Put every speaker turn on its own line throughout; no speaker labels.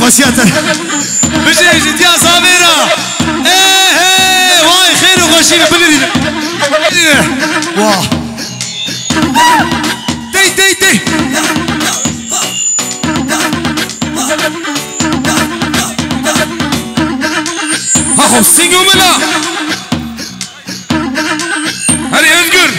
خوشياتر
بجي جدي يا صابرة ايه واي خير وخوشي بلدي
واه
تي تي تي ها سينجو ملا هري اذكر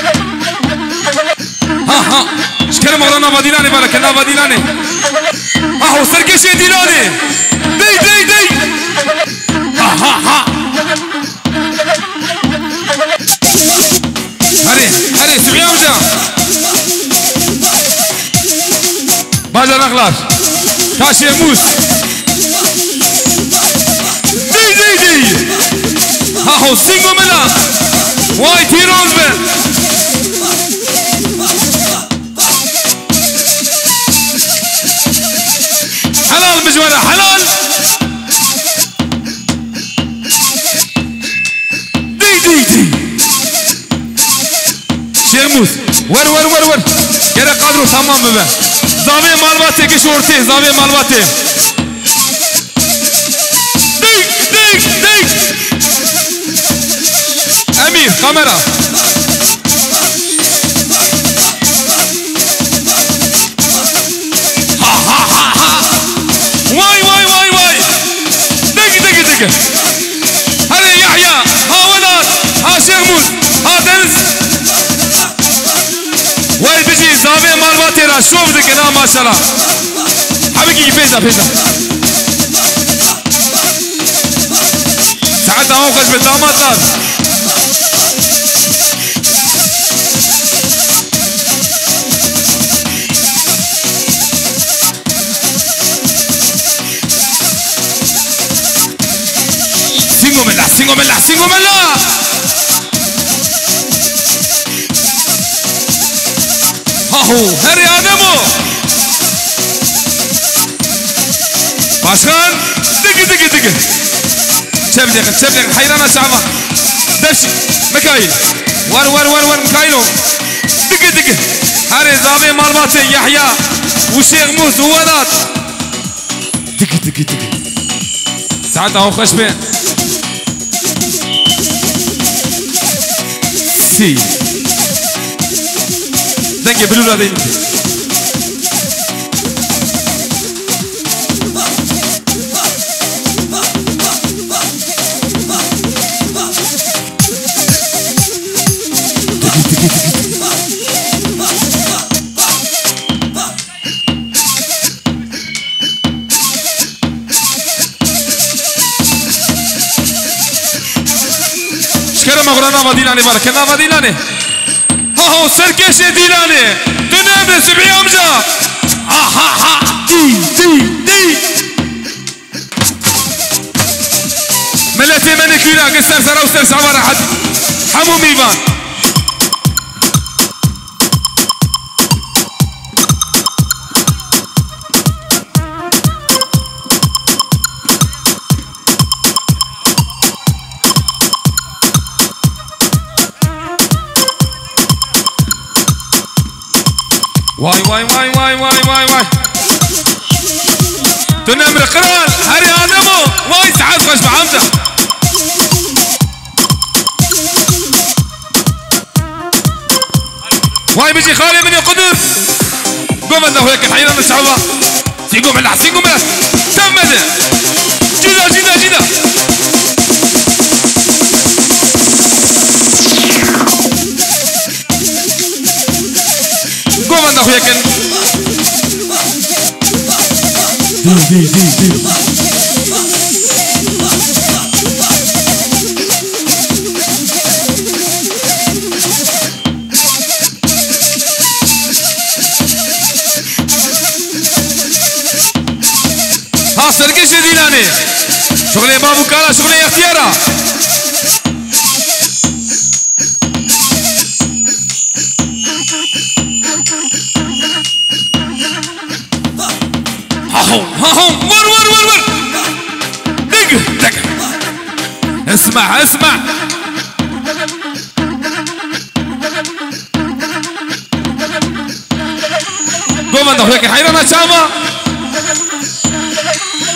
ها شكرا مولانا مديناني بالك انا مديناني ها سركش ديلاني دي دي دي ها هري سبيا وجا باجا نخلاص كاشي موس دي دي دي ها سينجو ملا واي تيروز بن حلال مجوله حلال دي دي دي شيموس ور يا قادرو تمام ببه زاوية مالباتي كشورتي زاوية مالباتي دي دي دي امير كاميرا واي دق هذا يحيى ها ولاد ها شيخ ها دنس واي بيجي زاوية مالباتي را شوف دك انا ما شاء الله حبيبي فيزا ساعتها هو خش بالدامات سينغو ملا هاهو هري آدمو باشخان دق شبلغ حيرانا شعبا دشي مكايل ور مكايلو دق هري زابي مالباتي يحيى وشيخ موس وولاد دق ساعتها هو خشبين سي دنجي بلولا دي شكرا مغرانا مديناني باركنا مديناني هاهو سركش ديلاني تنام سبعي امجا ها دي ملتي منكينا قصر سرا وستر سعوار حد حمو ميبان واي تنمر قران هري آدمو واي سعاد خش بعمده واي بيجي خالي من القدس قوم انه هيك الحين انا شعبه سيقوم ملح تمد جدا قوم انه هيك دي ها سرقش ديلاني شغلي بابو كالا شغلي اختيارا ها ور دق اسمع قوم انه هيك حيرانا شامه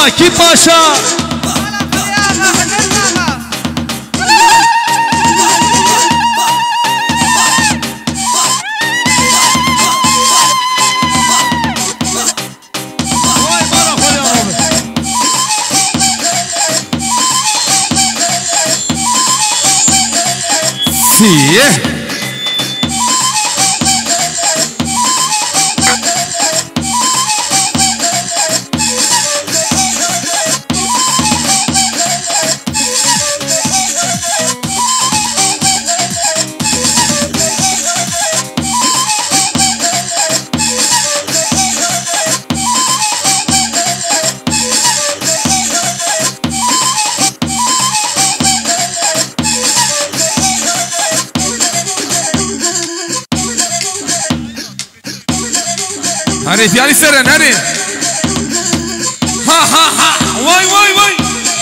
زاكي باشا سيه هاني فيالي سرن هاني ها ها ها واي واي واي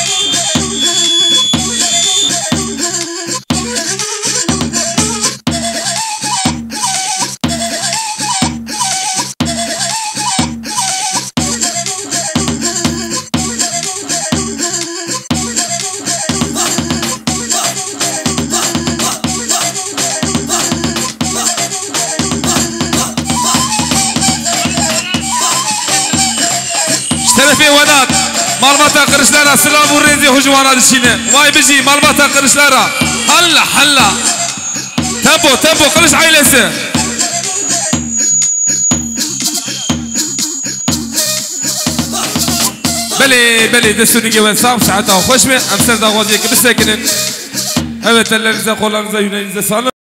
تلفي وداد مالباتا قرشلارا سلام ورينزي هجوانا دشينه واي بيجي مالباتا قرشلارا هلا هلا تبو تبو قرش عيلسه بلي دستوني جوان صام ساعتها خوشمه امسر دا غوزيك بسكنن evet ellerinize kollarınıza yüreğinize sağlık.